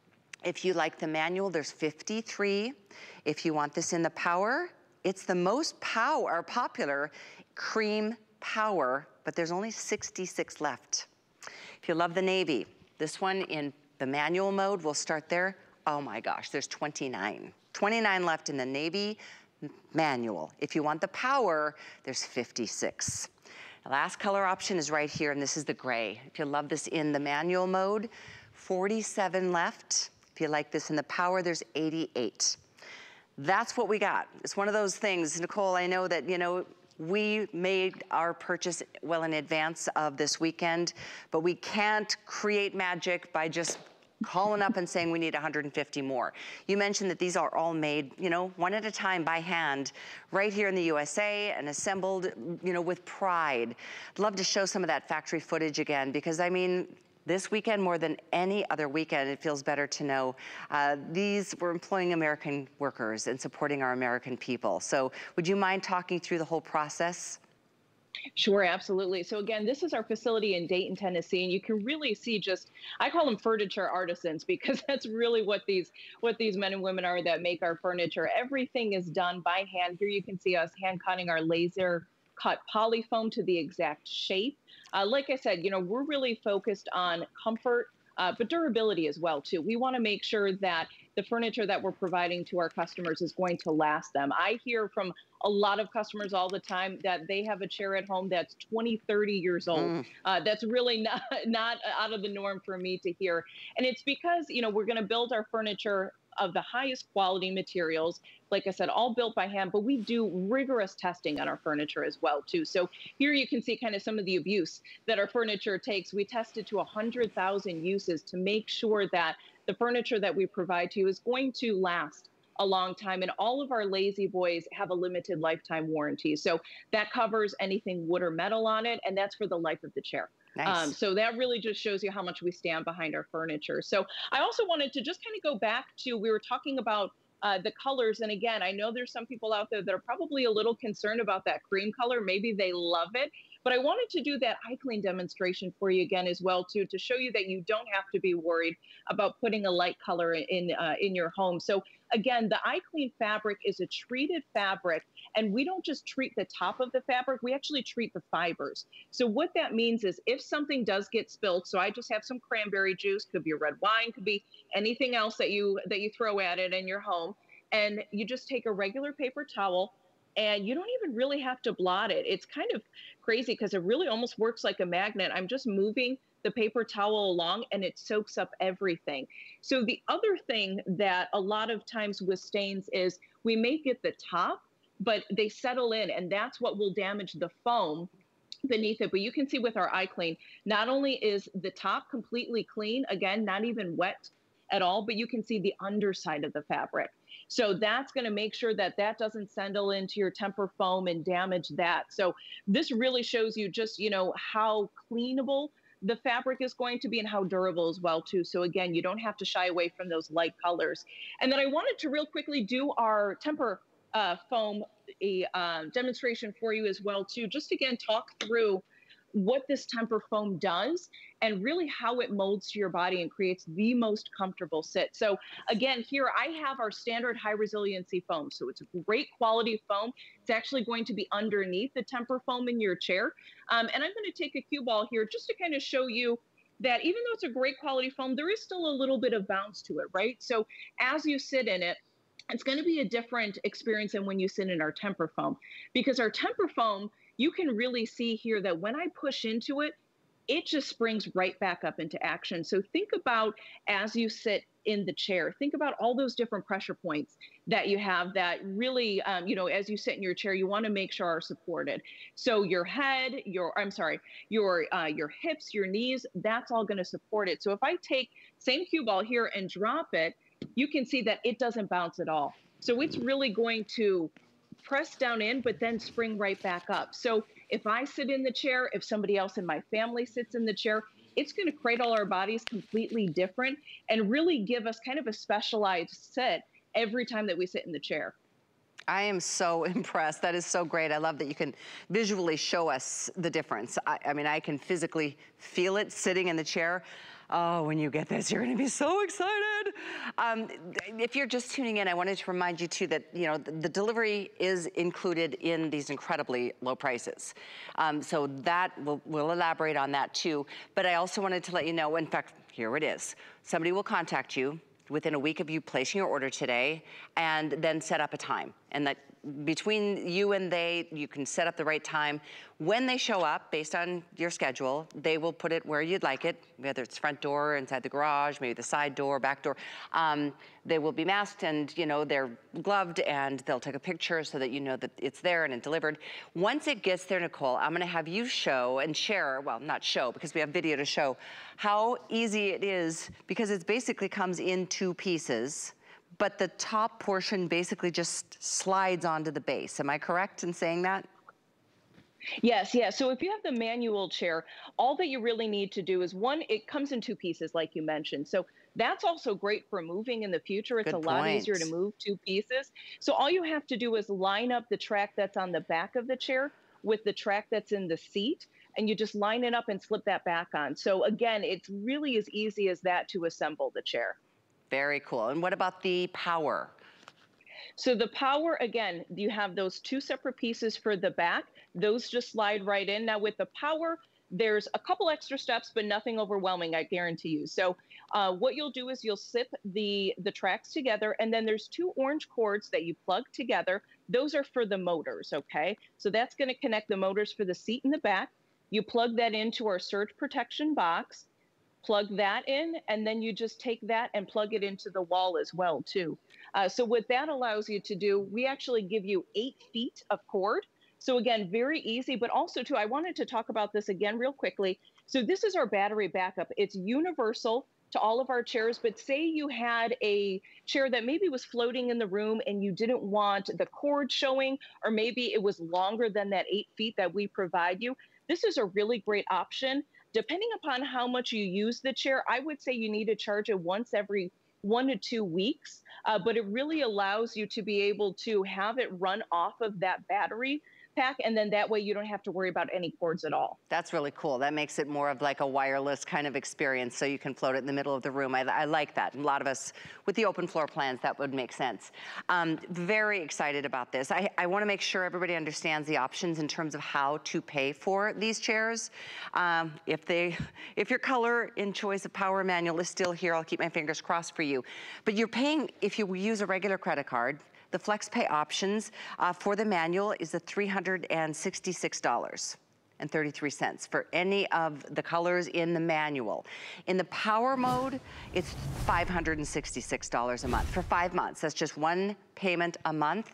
If you like the manual, there's fifty-three. If you want this in the power, it's the most power, popular cream power, but there's only sixty-six left. If you love the navy, this one in the manual mode, we'll start there. Oh my gosh, there's twenty-nine. twenty-nine left in the navy manual. If you want the power, there's fifty-six. The last color option is right here, and this is the gray. If you love this in the manual mode, forty-seven left. If you like this in the power, there's eighty-eight. That's what we got. It's one of those things, Nicole, I know that, you know, we made our purchase well in advance of this weekend, but we can't create magic by just calling up and saying we need one hundred fifty more. You mentioned that these are all made, you know, one at a time by hand, right here in the U S A and assembled, you know, with pride. I'd love to show some of that factory footage again, because I mean, this weekend more than any other weekend, it feels better to know uh, these, we're employing American workers and supporting our American people. So would you mind talking through the whole process? Sure, absolutely. So again, this is our facility in Dayton, Tennessee, and you can really see just, I call them furniture artisans, because that's really what these what these men and women are that make our furniture. Everything is done by hand. Here you can see us hand cutting our laser cut polyfoam to the exact shape. Uh, like I said, you know, we're really focused on comfort, uh, but durability as well, too. We want to make sure that the furniture that we're providing to our customers is going to last them. I hear from a lot of customers all the time that they have a chair at home that's twenty, thirty years old. Mm. Uh, that's really not, not out of the norm for me to hear. And it's because, you know, we're going to build our furniture of the highest quality materials, like I said, all built by hand, but we do rigorous testing on our furniture as well, too. So here you can see kind of some of the abuse that our furniture takes. We tested to one hundred thousand uses to make sure that the furniture that we provide to you is going to last a long time. And all of our LaZBoys have a limited lifetime warranty. So that covers anything wood or metal on it, and that's for the life of the chair. Nice. Um, so that really just shows you how much we stand behind our furniture. So I also wanted to just kind of go back to, we were talking about uh, the colors. And again, I know there's some people out there that are probably a little concerned about that cream color. Maybe they love it. But I wanted to do that IClean demonstration for you again as well, too, to show you that you don't have to be worried about putting a light color in, uh, in your home. So again, the IClean fabric is a treated fabric, and we don't just treat the top of the fabric, we actually treat the fibers. So what that means is if something does get spilled, so I just have some cranberry juice, could be a red wine, could be anything else that you, that you throw at it in your home, and you just take a regular paper towel, and you don't even really have to blot it. It's kind of crazy because it really almost works like a magnet. I'm just moving the paper towel along and it soaks up everything. So the other thing that a lot of times with stains is we may get the top, but they settle in, and that's what will damage the foam beneath it. But you can see with our IClean, not only is the top completely clean, again, not even wet at all, but you can see the underside of the fabric. So that's going to make sure that that doesn't settle into your Tempur foam and damage that. So this really shows you just, you know, how cleanable the fabric is going to be and how durable as well, too. So again, you don't have to shy away from those light colors. And then I wanted to real quickly do our Tempur uh, foam a uh, demonstration for you as well, too. Just again, talk through what this Tempur foam does and really how it molds to your body and creates the most comfortable sit. So again, here I have our standard high resiliency foam. So it's a great quality foam. It's actually going to be underneath the Tempur foam in your chair. Um, and I'm going to take a cue ball here just to kind of show you that even though it's a great quality foam, there is still a little bit of bounce to it, right? So as you sit in it, it's going to be a different experience than when you sit in our Tempur foam, because our Tempur foam, you can really see here that when I push into it, it just springs right back up into action. So think about as you sit in the chair, think about all those different pressure points that you have that really, um, you know, as you sit in your chair, you want to make sure are supported. So your head, your, I'm sorry, your, uh, your hips, your knees, that's all going to support it. So if I take same cue ball here and drop it, you can see that it doesn't bounce at all. So it's really going to press down in, but then spring right back up. So if I sit in the chair, if somebody else in my family sits in the chair, it's going to cradle our bodies completely different and really give us kind of a specialized sit every time that we sit in the chair. I am so impressed. That is so great. I love that you can visually show us the difference. I, I mean, I can physically feel it sitting in the chair. Oh, when you get this, you're gonna be so excited. Um, if you're just tuning in, I wanted to remind you too that, you know, the, the delivery is included in these incredibly low prices. Um, so that, we'll, we'll elaborate on that too. But I also wanted to let you know, in fact, here it is. Somebody will contact you within a week of you placing your order today and then set up a time. And that between you and they, you can set up the right time. When they show up, based on your schedule, they will put it where you'd like it, whether it's front door, inside the garage, maybe the side door, back door. Um, they will be masked and, you know, they're gloved, and they'll take a picture so that you know that it's there and it's delivered. Once it gets there, Nicole, I'm gonna have you show and share, well, not show, because we have video to show, how easy it is, because it basically comes in two pieces, but the top portion basically just slides onto the base. Am I correct in saying that? Yes, yes. So if you have the manual chair, all that you really need to do is, one, it comes in two pieces, like you mentioned. So that's also great for moving in the future. It's Good a lot point. easier to move two pieces. So all you have to do is line up the track that's on the back of the chair with the track that's in the seat, and you just line it up and slip that back on. So again, it's really as easy as that to assemble the chair. Very cool. And what about the power? So the power, again, you have those two separate pieces for the back. Those just slide right in. Now with the power, there's a couple extra steps, but nothing overwhelming, I guarantee you. So uh, what you'll do is you'll zip the, the tracks together, and then there's two orange cords that you plug together. Those are for the motors, okay? So that's gonna connect the motors for the seat in the back. You plug that into our surge protection box, plug that in, and then you just take that and plug it into the wall as well too. Uh, so what that allows you to do, we actually give you eight feet of cord. So again, very easy, but also too, I wanted to talk about this again real quickly. So this is our battery backup. It's universal to all of our chairs, but say you had a chair that maybe was floating in the room and you didn't want the cord showing, or maybe it was longer than that eight feet that we provide you. This is a really great option. Depending upon how much you use the chair, I would say you need to charge it once every one to two weeks, uh, but it really allows you to be able to have it run off of that battery pack, and then that way you don't have to worry about any cords at all. That's really cool. That makes it more of like a wireless kind of experience, so you can float it in the middle of the room. I, I like that. A lot of us, with the open floor plans, that would make sense. Um, very excited about this. I, I wanna make sure everybody understands the options in terms of how to pay for these chairs. Um, if they, if your color in choice of power manual is still here, I'll keep my fingers crossed for you. But you're paying, if you use a regular credit card, the flex pay options uh, for the manual is the three hundred sixty-six dollars and thirty-three cents for any of the colors in the manual. In the power mode, it's five hundred sixty-six dollars a month for five months. That's just one payment a month.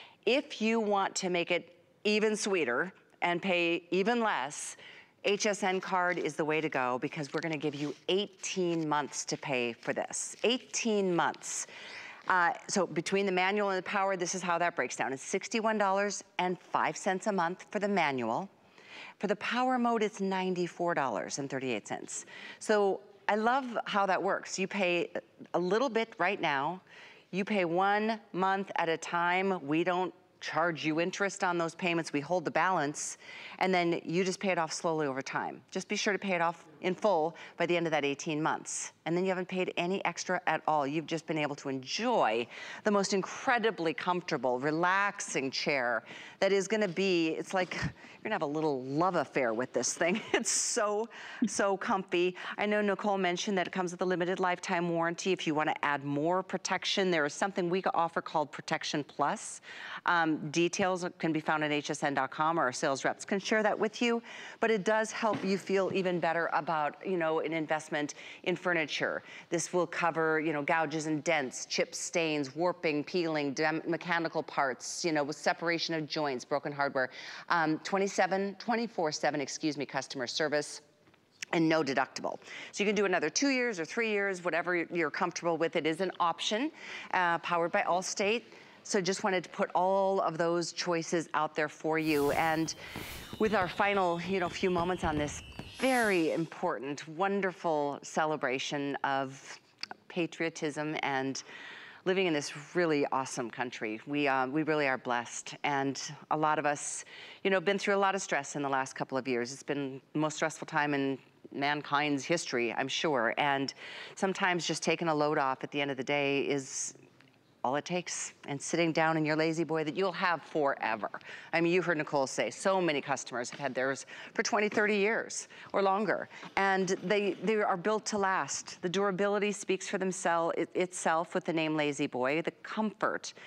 If you want to make it even sweeter and pay even less, H S N card is the way to go, because we're gonna give you eighteen months to pay for this. eighteen months. Uh, so between the manual and the power, this is how that breaks down. It's sixty-one dollars and five cents a month for the manual. For the power mode, it's ninety-four dollars and thirty-eight cents. So I love how that works. You pay a little bit right now. You pay one month at a time. We don't charge you interest on those payments. We hold the balance, and then you just pay it off slowly over time. Just be sure to pay it off in full by the end of that eighteen months. And then you haven't paid any extra at all. You've just been able to enjoy the most incredibly comfortable, relaxing chair that is gonna be, it's like, you're gonna have a little love affair with this thing. It's so, so comfy. I know Nicole mentioned that it comes with a limited lifetime warranty. If you wanna add more protection, there is something we offer called Protection Plus. Um, details can be found at H S N dot com, or our sales reps can share that with you, but it does help you feel even better about, you know, an investment in furniture. This will cover, you know, gouges and dents, chips, stains, warping, peeling, mechanical parts, you know, with separation of joints, broken hardware, um, twenty-seven, twenty-four seven, excuse me, customer service, and no deductible. So you can do another two years or three years, whatever you're comfortable with. It is an option, uh, powered by Allstate. So just wanted to put all of those choices out there for you. And with our final, you know, few moments on this very important, wonderful celebration of patriotism and living in this really awesome country. We, uh, we really are blessed. And a lot of us, you know, been through a lot of stress in the last couple of years. It's been the most stressful time in mankind's history, I'm sure. And sometimes just taking a load off at the end of the day is all it takes, and sitting down in your LaZBoy that you'll have forever. I mean, you heard Nicole say, so many customers have had theirs for twenty, thirty years or longer, and they, they are built to last. The durability speaks for themselves, it, itself with the name LaZBoy, the comfort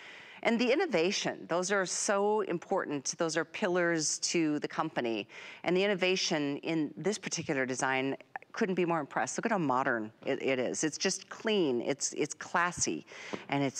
And the innovation, those are so important. Those are pillars to the company. And the innovation in this particular design, couldn't be more impressed. Look at how modern it, it is. It's just clean, it's it's classy, and it's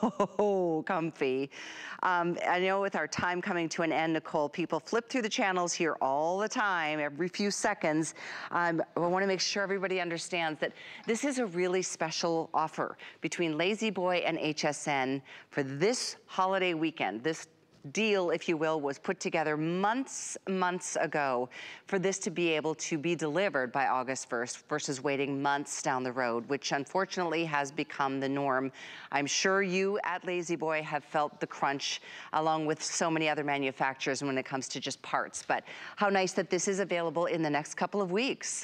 so comfy. Um, I know with our time coming to an end, Nicole, people flip through the channels here all the time, every few seconds. Um, I wanna make sure everybody understands that this is a really special offer between LaZBoy and H S N for this holiday weekend. This deal, if you will, was put together months, months ago for this to be able to be delivered by August first versus waiting months down the road, which unfortunately has become the norm. I'm sure you at LaZBoy have felt the crunch along with so many other manufacturers when it comes to just parts, but how nice that this is available in the next couple of weeks.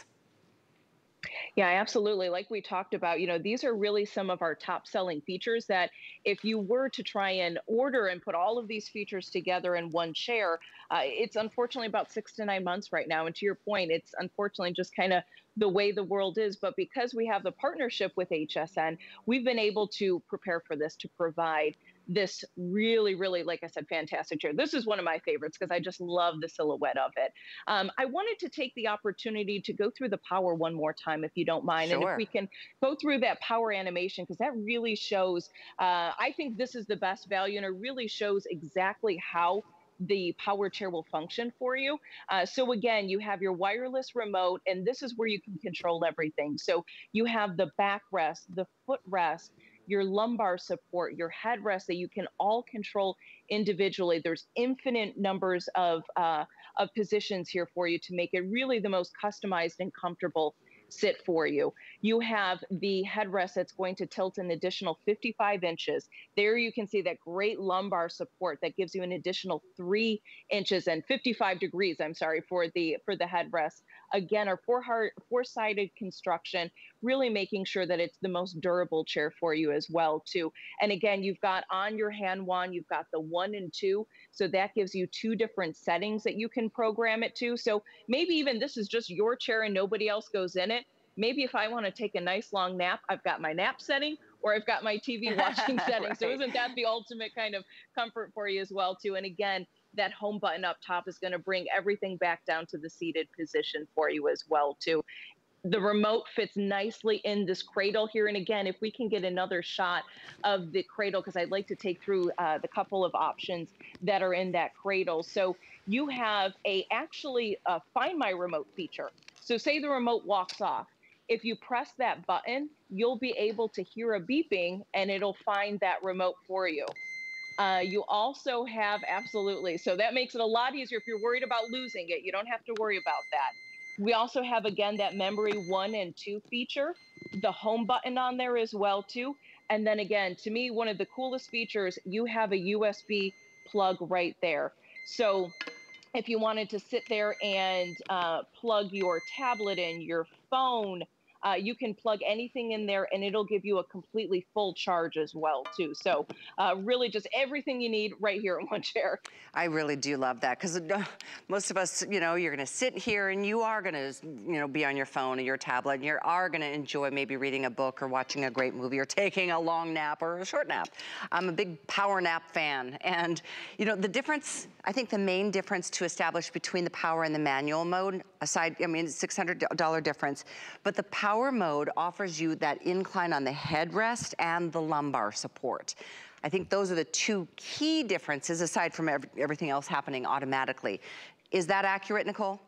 Yeah, absolutely. Like we talked about, you know, these are really some of our top selling features that if you were to try and order and put all of these features together in one chair, uh, it's unfortunately about six to nine months right now. And to your point, it's unfortunately just kind of the way the world is. But because we have the partnership with H S N, we've been able to prepare for this, to provide this really, really, like I said, fantastic chair. This is one of my favorites because I just love the silhouette of it. Um, I wanted to take the opportunity to go through the power one more time, if you don't mind. Sure. And if we can go through that power animation, because that really shows, uh, I think this is the best value, and it really shows exactly how the power chair will function for you. Uh, so again, you have your wireless remote, and this is where you can control everything. So you have the backrest, the footrest, your lumbar support, your headrest that you can all control individually. There's infinite numbers of, uh, of positions here for you to make it really the most customized and comfortable sit for you. You have the headrest that's going to tilt an additional fifty-five inches. There you can see that great lumbar support that gives you an additional three inches and fifty-five degrees, I'm sorry, for the for the headrest. Again, our four heart, four-sided construction, really making sure that it's the most durable chair for you as well, too. And again, you've got on your hand wand, you've got the one and two, so that gives you two different settings that you can program it to. So maybe even this is just your chair and nobody else goes in it. Maybe if I want to take a nice long nap, I've got my nap setting, or I've got my T V watching setting. Right. So isn't that the ultimate kind of comfort for you as well, too? And again, that home button up top is going to bring everything back down to the seated position for you as well, too. The remote fits nicely in this cradle here. And again, if we can get another shot of the cradle, because I'd like to take through uh, the couple of options that are in that cradle. So you have a actually a Find My Remote feature. So say the remote walks off. If you press that button, you'll be able to hear a beeping and it'll find that remote for you. Uh, you also have, absolutely, so that makes it a lot easier. If you're worried about losing it, you don't have to worry about that. We also have, again, that memory one and two feature, the home button on there as well, too. And then again, to me, one of the coolest features, you have a U S B plug right there. So if you wanted to sit there and uh, plug your tablet in, your phone, uh, you can plug anything in there and it'll give you a completely full charge as well, too. So uh, really just everything you need right here in one chair. I really do love that, because most of us, you know, you're gonna sit here and you are gonna, you know, be on your phone or your tablet, and you are gonna enjoy maybe reading a book or watching a great movie or taking a long nap or a short nap. I'm a big power nap fan, and you know, the difference, I think the main difference to establish between the power and the manual mode, aside, I mean, it's six hundred dollar difference, but the power mode offers you that incline on the headrest and the lumbar support. I think those are the two key differences, aside from every, everything else happening automatically. Is that accurate, Nicole?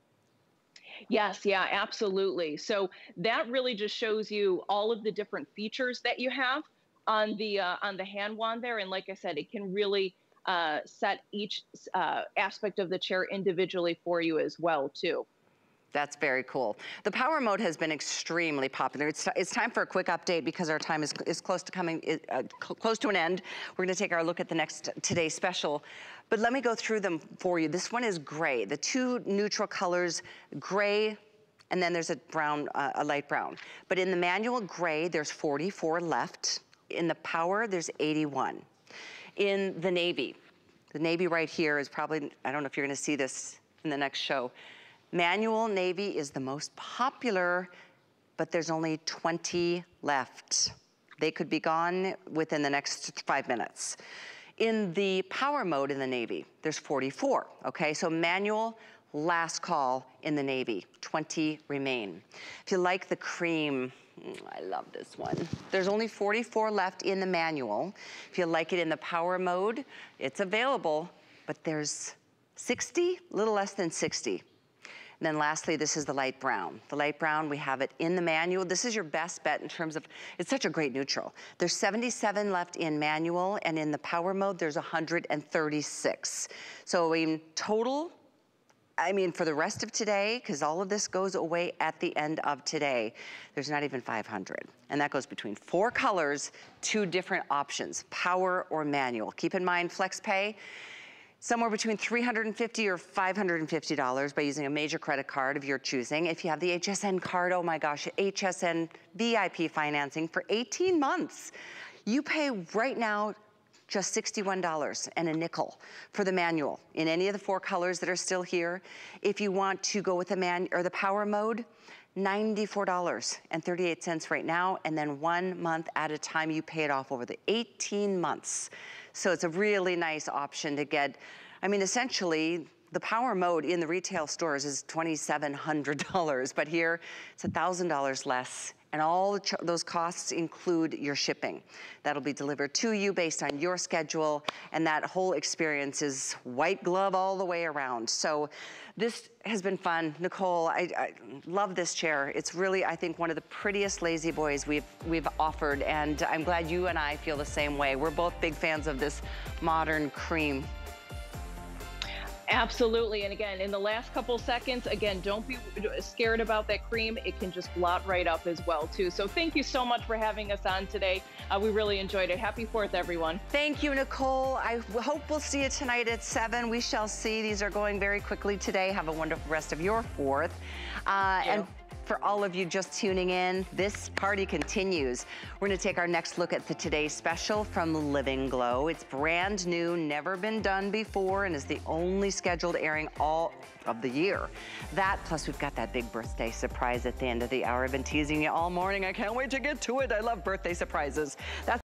Yes, yeah, absolutely. So that really just shows you all of the different features that you have on the uh, on the hand wand there. And like I said, it can really uh, set each uh, aspect of the chair individually for you as well, too. That's very cool. The power mode has been extremely popular. It's, it's time for a quick update because our time is, is close to coming, uh, cl close to an end. We're gonna take our look at the next today's special. But let me go through them for you. This one is gray. The two neutral colors, gray, and then there's a brown, uh, a light brown. But in the manual gray, there's forty-four left. In the power, there's eighty-one. In the navy, the navy right here is probably, I don't know if you're gonna see this in the next show. Manual navy is the most popular, but there's only twenty left. They could be gone within the next five minutes. In the power mode in the Navy, there's forty-four, okay? So manual, last call in the Navy, twenty remain. If you like the cream, I love this one. There's only forty-four left in the manual. If you like it in the power mode, it's available, but there's sixty, a little less than sixty. And then lastly, this is the light brown. The light brown, we have it in the manual. This is your best bet in terms of, it's such a great neutral. There's seventy-seven left in manual, and in the power mode, there's one hundred thirty-six. So in total, I mean, for the rest of today, because all of this goes away at the end of today, there's not even five hundred. And that goes between four colors, two different options, power or manual. Keep in mind, FlexPay, somewhere between three hundred fifty dollars or five hundred fifty dollars by using a major credit card of your choosing. If you have the H S N card, oh my gosh, H S N V I P financing for eighteen months. You pay right now just sixty-one dollars and a nickel for the manual in any of the four colors that are still here. If you want to go with the man or the power mode, ninety-four dollars and thirty-eight cents right now, and then one month at a time. You pay it off over the eighteen months. So it's a really nice option to get. I mean, essentially, the power mode in the retail stores is twenty-seven hundred dollars, but here it's one thousand dollars less. And all those costs include your shipping. That'll be delivered to you based on your schedule, and that whole experience is white glove all the way around. So this has been fun. Nicole, I, I love this chair. It's really, I think, one of the prettiest La-Z-Boys we've, we've offered, and I'm glad you and I feel the same way. We're both big fans of this modern cream. Absolutely. And again, in the last couple seconds, again, don't be scared about that cream. It can just blot right up as well, too. So thank you so much for having us on today. Uh, we really enjoyed it. Happy fourth, everyone. Thank you, Nicole. I hope we'll see you tonight at seven. We shall see. These are going very quickly today. Have a wonderful rest of your fourth. Uh, and for all of you just tuning in, this party continues. We're gonna take our next look at the Today Special from Living Glow. It's brand new, never been done before, and is the only scheduled airing all of the year. That, plus we've got that big birthday surprise at the end of the hour. I've been teasing you all morning. I can't wait to get to it. I love birthday surprises. That's